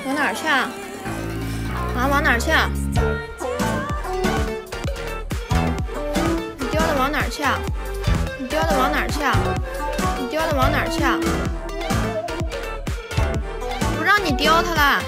往哪儿去啊？啊，往哪儿去啊？你丢的往哪儿去啊？你丢的往哪儿去啊？你丢的往哪儿去啊？不让你丢它啦！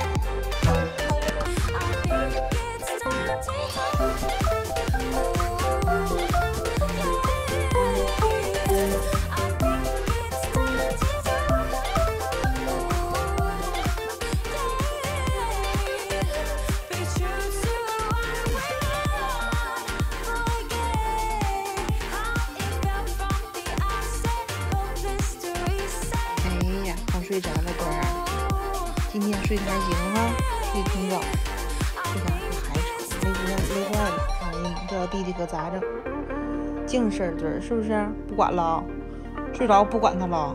睡着了，哥儿，今天睡得还行哈，睡挺早。这家伙还吵，累坏了。哎呀妈，这小弟弟可咋整？净事儿堆儿，是不是？不管了，睡着不管他了。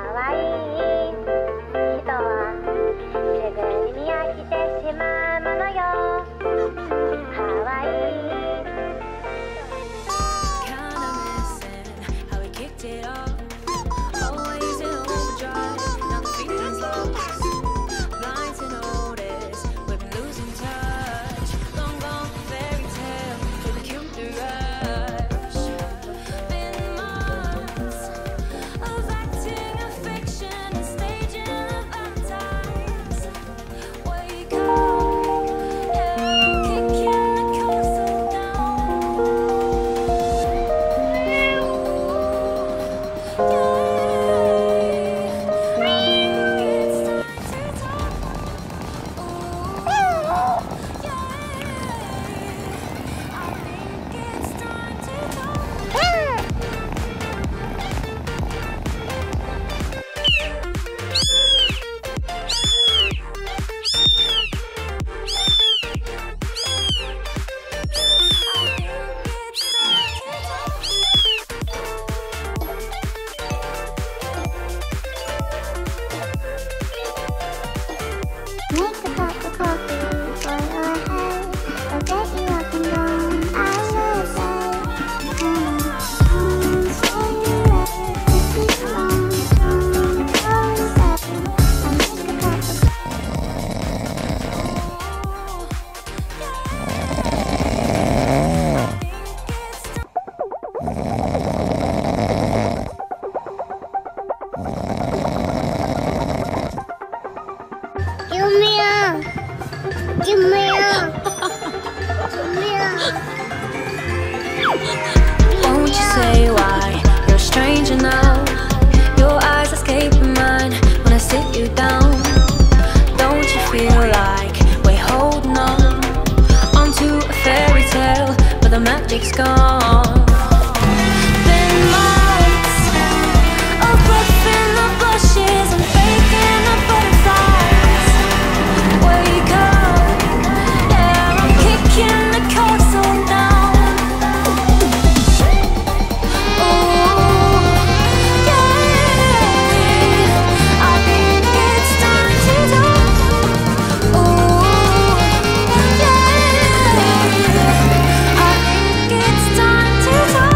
救命！救命！Won't you say why you're a stranger now? Your eyes escape mine when I sit you down. Don't you feel like we're holding on onto a fairy tale, but the magic's gone? Been months of breath in the bushes and faking the butterflies. Wake up, yeah, I'm kicking the castle down. Oh, yeah, I think it's time to talk. Oh, yeah, I think it's time to talk.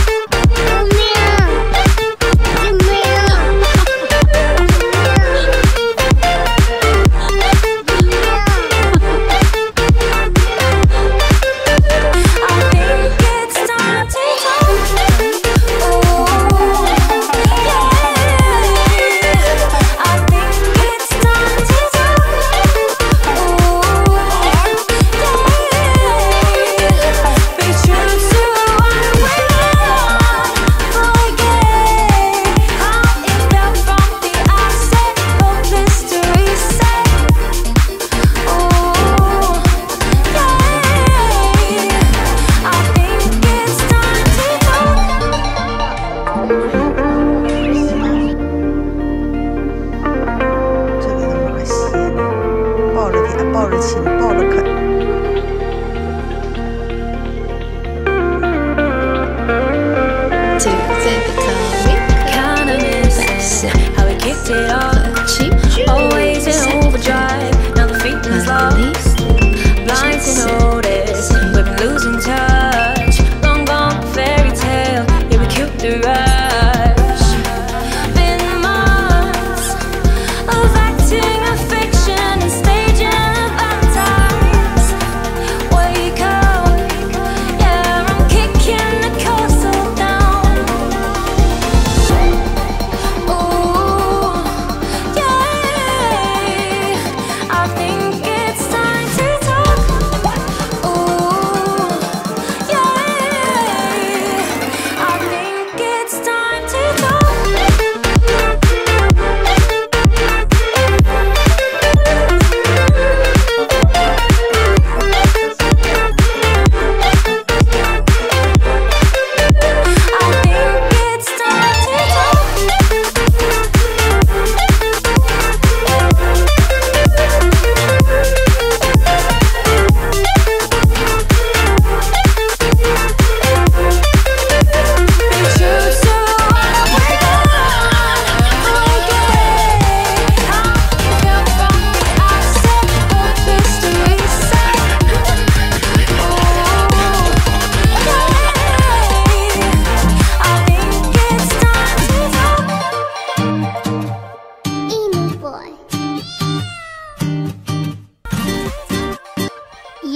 抱着亲，抱着啃。 Always in overdrive, now the feeling's lost. Blind to notice, we've been losing touch. Long gone fairy tale, yeah we killed the rush. Been months of acting a fiction and stage.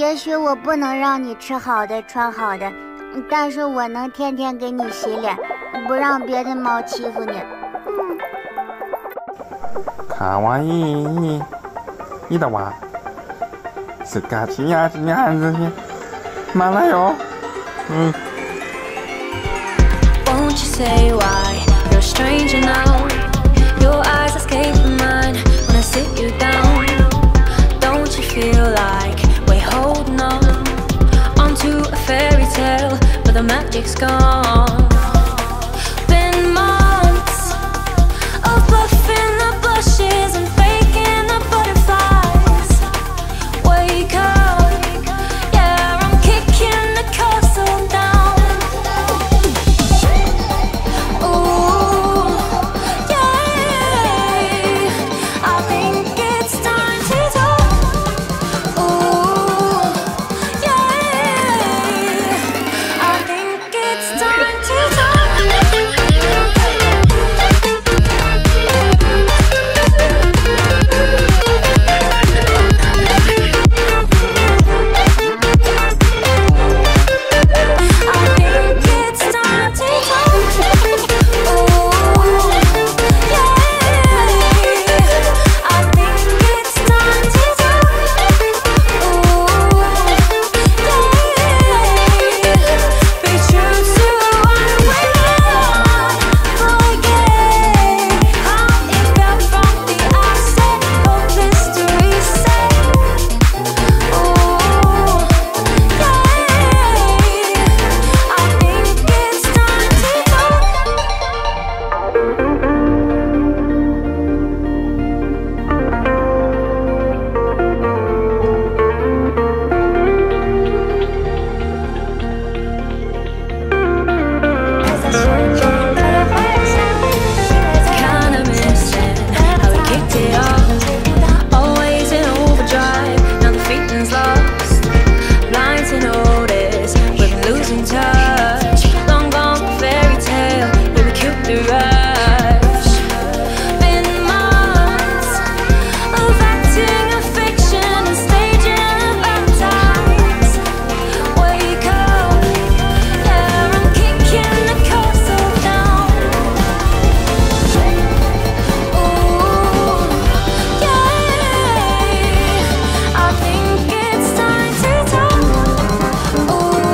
也许我不能让你吃好的穿好的，但是我能天天给你洗脸，不让别的猫欺负你。 卡哇伊，いいだわ。スカチヤチヤンズヒ、マラよ。 Won't you say why you're a stranger now? Your eyes escape mine when I sit you down. Don't you feel like we're holding on onto a fairy tale, but the magic's gone? Been months of bluffing the blushes and faking the butterflies. Wake up, yeah, I'm kicking the castle down. Ooh, yeah, I think it's time to talk. Ooh, yeah, I think it's time to talk.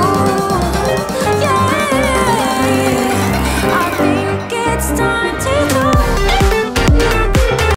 It's time to